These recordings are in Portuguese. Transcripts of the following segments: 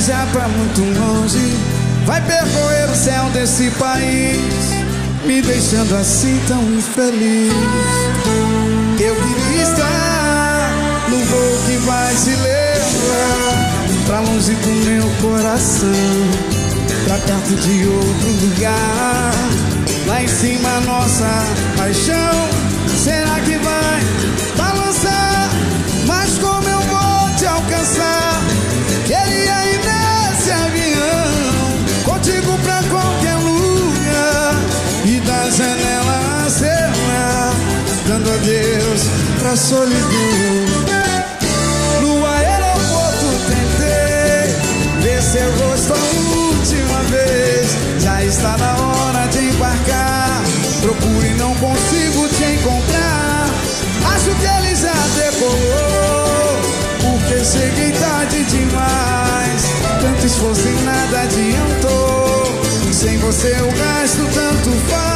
viajar pra muito longe, vai percorrer o céu desse país, me deixando assim tão infeliz. Eu queria estar no voo que vai te levar pra longe do meu coração, pra perto de outro lugar. Lá em cima nossa paixão, será que vai balançar? Mas como eu vou te alcançar? Queria ir nesse avião contigo pra qualquer lugar e da janela acenar, dando adeus pra solidão. No aeroporto tentei ver seu rosto a última vez, já está na hora de embarcar. Procuro e não consigo te encontrar. Acho que ele já decolou, porque cheguei tarde demais. Tanto esforço e nada adiantou, sem você o gasto tanto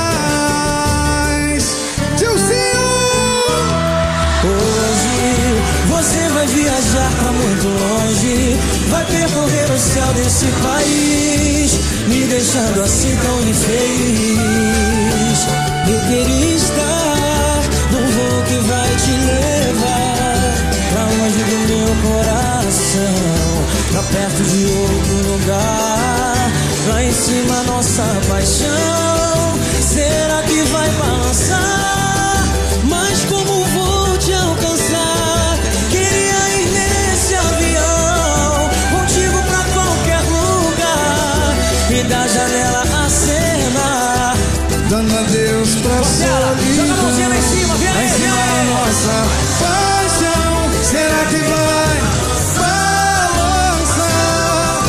faz. Tiozinho! Hoje você vai viajar pra muito longe, vai percorrer o céu desse país, me deixando assim tão infeliz. Eu queria estar num voo que vai te levar pra longe do meu coração, pra perto de outro lugar. Lá em cima nossa paixão, será que vai balançar? Mas como vou te alcançar? Queria ir nesse avião contigo pra qualquer lugar e da janela acenar, dando adeus pra solidão. Joga a mãozinha lá em cima, vem aí, vem aí. Nossa paixão, será que vai balançar?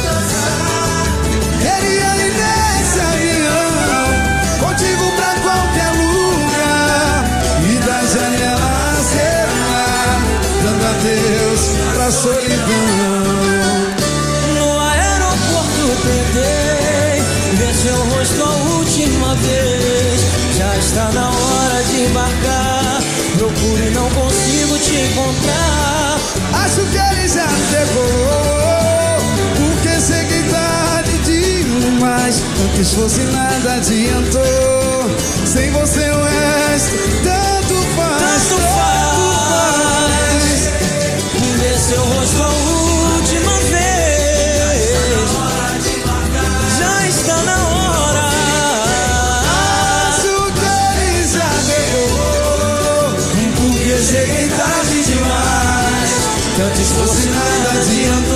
Queria ir nesse avião contigo pra qualquer lugar e da janela acenar, dando adeus pra solidão. No aeroporto tentei ver seu rosto a última vez, já está na hora de embarcar. Procuro e não consigo te encontrar. Acho que ele já decolou, porque cheguei tarde demais. Tanto esforço e nada adiantou, sem você o resto tanto faz. Tanto faz. Ver seu rosto a última vez, já está na hora. Acho que ele já decolou, porque cheguei tarde demais. Tanto esforço e nada adiantou,